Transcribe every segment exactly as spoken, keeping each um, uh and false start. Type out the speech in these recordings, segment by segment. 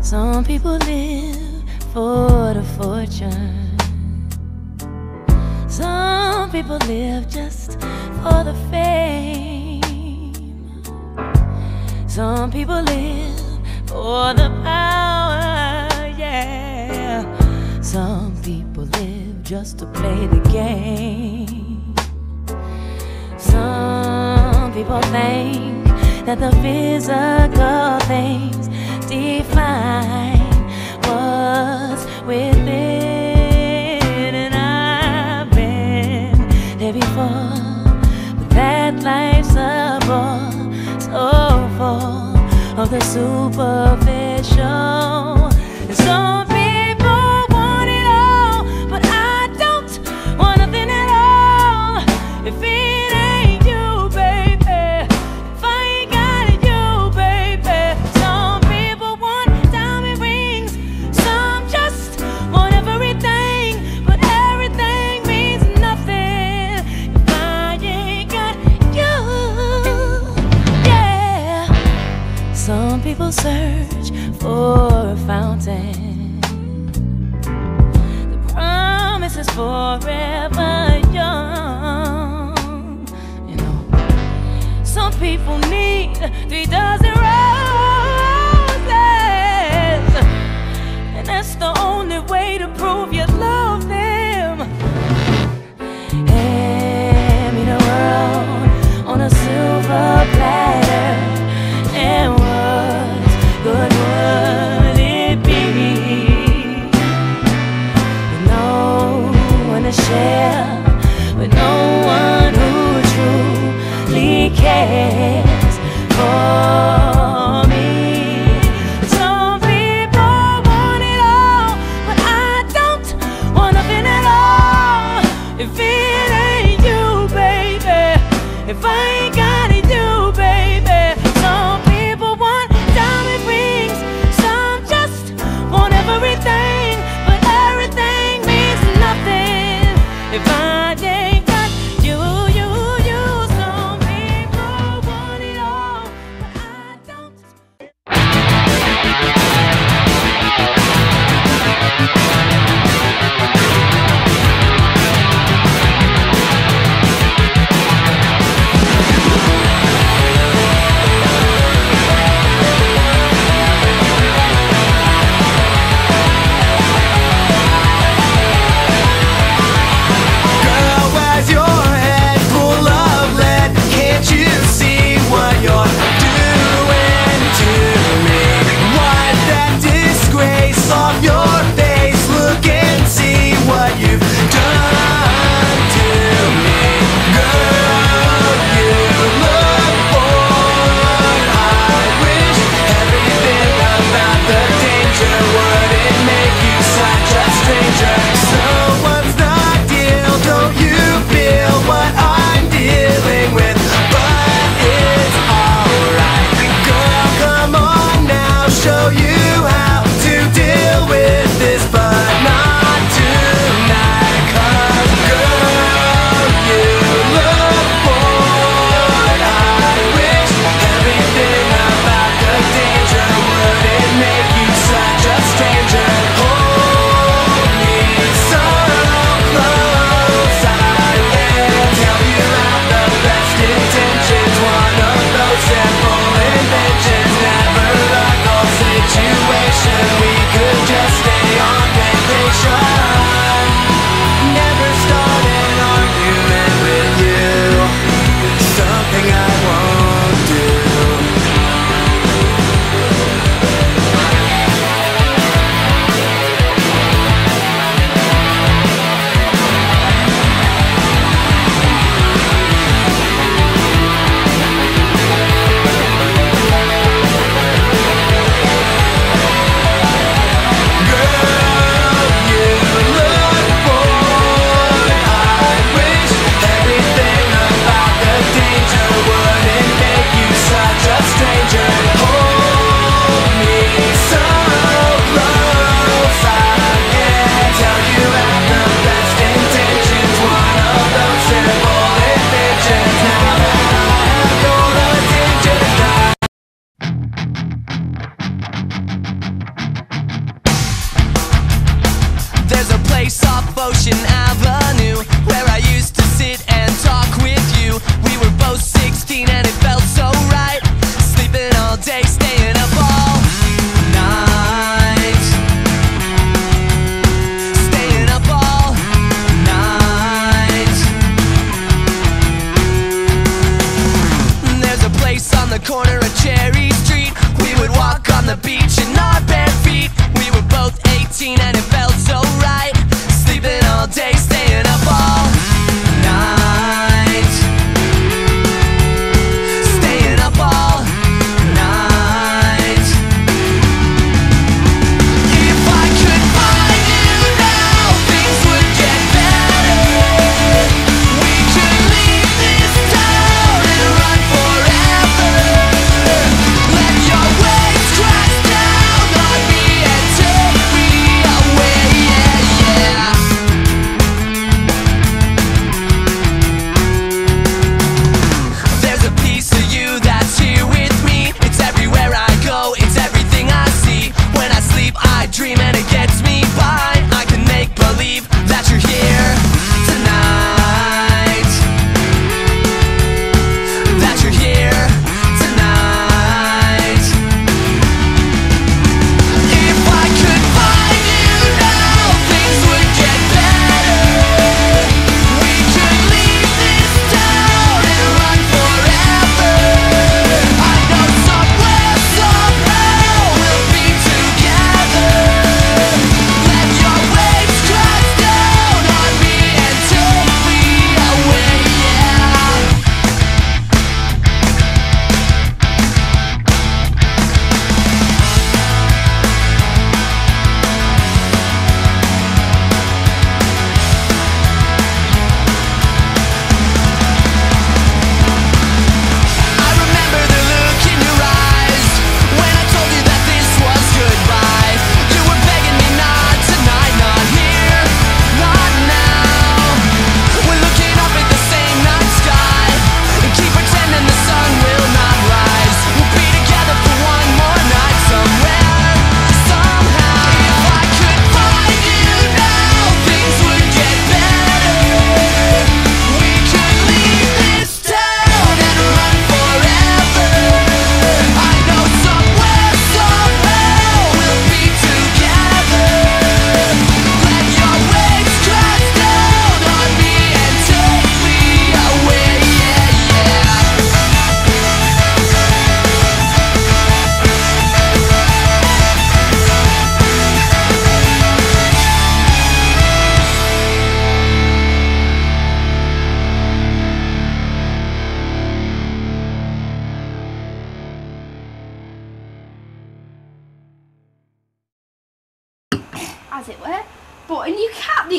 Some people live for the fortune. Some people live just for the fame. Some people live for the power, yeah. Some people live just to play the game. Some people think that the physical things define what's within, and I've been there before, but that life's a bore so full of the superficial. And some people want it all, but I don't want nothing at all. If it ain't you, baby, if I ain't got it, you, baby. Some people want diamond rings, some just want everything, but everything means nothing if I ain't got you. Yeah. Some people search for a fountain. The promise is forever young. You know, some people need three dozen roses, and that's the only way to prove you love them. Hand me the world on a silver platter, and what good would it be with no one to share, with no one who truly cares for me? Some people want it all, but I don't want nothing at all. If it ain't you, baby, if I ain't got it, you, baby. Some people want diamond rings, some just want everything, but everything means nothing if I ain't got you, you, you. Some people want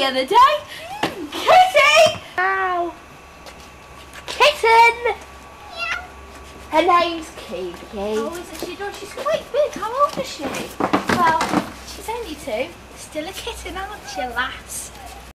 other day. Kitty! Ow. Kitten! Her name's Kiki. Oh, is she? No, she's quite big. How old is she? Well, she's only two. Still a kitten, aren't you, lass?